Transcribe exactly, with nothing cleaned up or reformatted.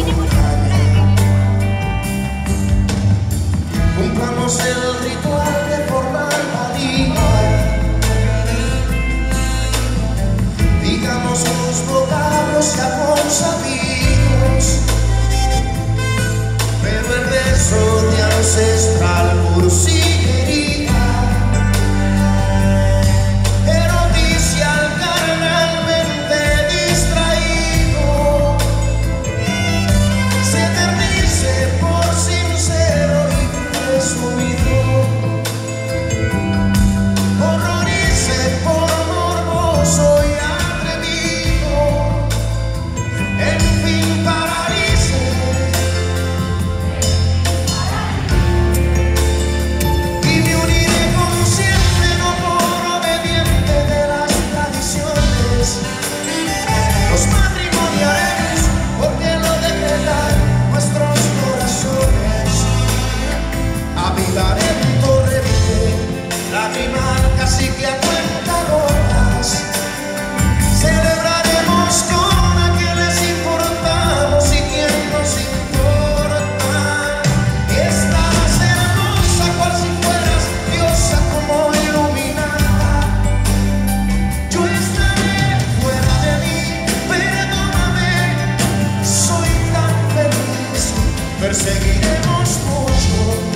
montaña. Cumplamos el ritual de formar María. Digamos los vocablos ya consabidos, pero el beso de ancestral cursilería eroticia al carnalmente distraído, se eternice por sincero y presumido, horrorice por morboso y así que a cuenta gotas celebraremos con a quienes importamos y quien nos importa. Y estarás hermosa cual si fueras diosa como iluminada. Yo estaré fuera de mí, perdóname, soy tan feliz. Perseguiremos mucho